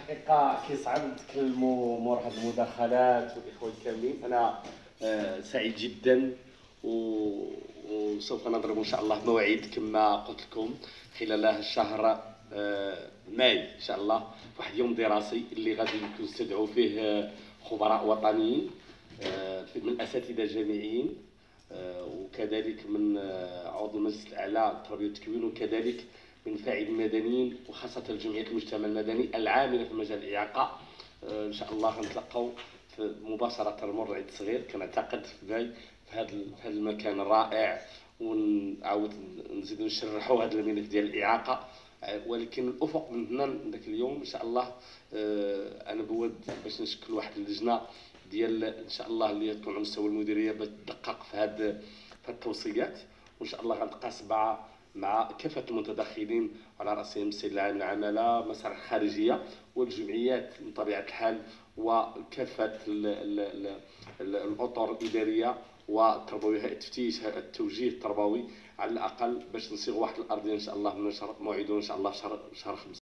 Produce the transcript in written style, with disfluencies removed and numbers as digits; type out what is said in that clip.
الحقيقه كيصعب نتكلموا مور هاد المداخلات والاخوه الكاملين. انا سعيد جدا وسوف نضرب ان شاء الله مواعيد كما قلت لكم خلال الشهر ماي ان شاء الله، واحد يوم دراسي اللي غادي نستدعوا فيه خبراء وطنيين من اساتذه جامعيين وكذلك من عضو المجلس الاعلى للتربيه والتكوين، وكذلك من فاعلين مدنيين وخاصه جمعيه المجتمع المدني العامله في مجال الاعاقه. ان شاء الله غنتلاقاو مباشره مور العيد الصغير كنعتقد في ماي في هذا المكان الرائع، ونعاود نزيدو نشرحوا هذا الملف ديال الاعاقه. ولكن الافق من هنا ذاك اليوم ان شاء الله انا بود باش نشكل واحد اللجنه ديال ان شاء الله اللي تكون على مستوى المديريه باش تدقق في هذه التوصيات، وان شاء الله غنتقاسم مع كافه المتدخلين على راسهم السيد العام العماله، مصالح خارجيه والجمعيات من طبيعه الحال، وكافه الاطر الاداريه والتربويه، التفتيش التوجيه التربوي على الاقل باش نصيغ واحد الارضيه ان شاء الله. من موعده ان شاء الله في شهر 5.